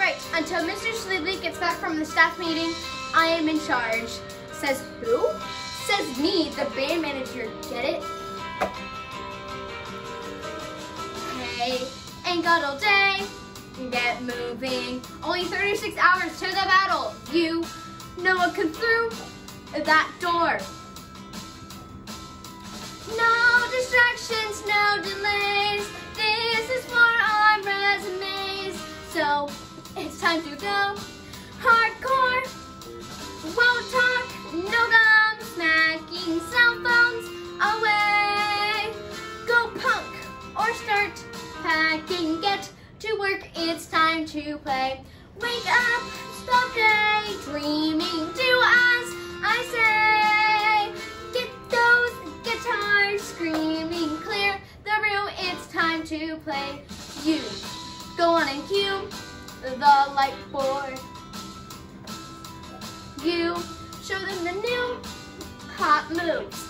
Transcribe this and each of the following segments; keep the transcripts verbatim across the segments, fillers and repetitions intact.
right, until Mister Slidley gets back from the staff meeting, I am in charge. Says who? Says me, the band manager. Get it? Hey, ain't got all day. Get moving. Only thirty-six hours to the battle. You know what comes through that door. No distractions, no delays. This is for our resumes. So it's time to go hardcore. Won't talk, no gum, smacking cell phones away. Go punk or start packing. Get to work, it's time to play. Wake up, stop daydreaming. Do as I say. Get those guitars screaming. Clear the room, it's time to play. You go on and cue the light board. You show them the new hot moves.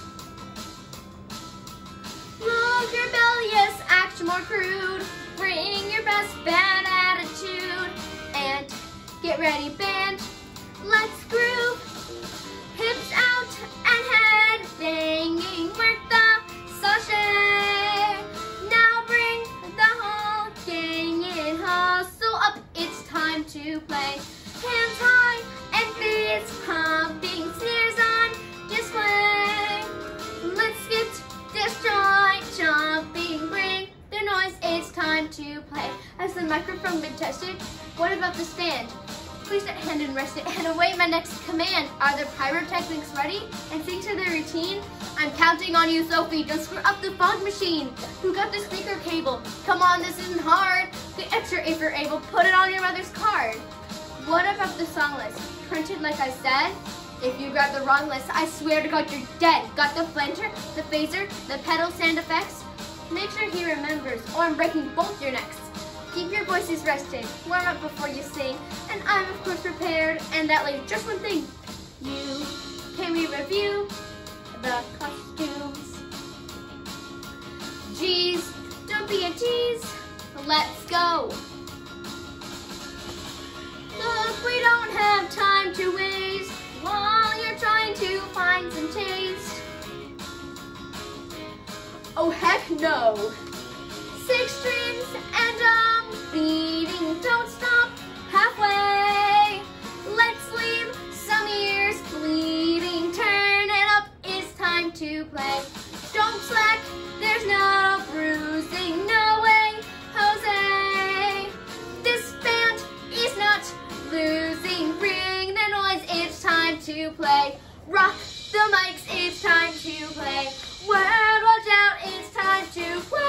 Look rebellious, act more crude. Bring your best band attitude. And get ready, band. Let's groove. Hips out and head banging. Work the sachet. Now bring the whole gang in. Hustle up, it's time to play. Hands high and fists pumping. Sneers on display. Let's get destroyed, jumping. Bring the noise, it's time to play. Has the microphone been tested? What about the stand? Please set hand and rest it and await my next command. Are the pyrotechnics ready? And sing to the routine? I'm counting on you, Sophie. Don't screw up the fog machine. Who got the speaker cable? Come on, this isn't hard. The extra if you're able, put it on your mother's card. What about the song list? Printed like I said? If you grab the wrong list, I swear to God you're dead. Got the flanter, the phaser, the pedal sound effects? Make sure he remembers or I'm breaking both your necks. Keep your voices rested, warm up before you sing, and I'm of course prepared, and that leaves just one thing. You, can we review the costumes? Geez, don't be a tease, let's go. Look, we don't have time to waste while you're trying to find some taste. Oh heck no. Six strings and um beating, don't stop halfway. Let's leave some ears bleeding. Turn it up, it's time to play. Don't slack, there's no bruising, no way, Jose. This band is not losing. Bring the noise, it's time to play. Rock the mics, it's time to play. Word, watch out, it's time to play.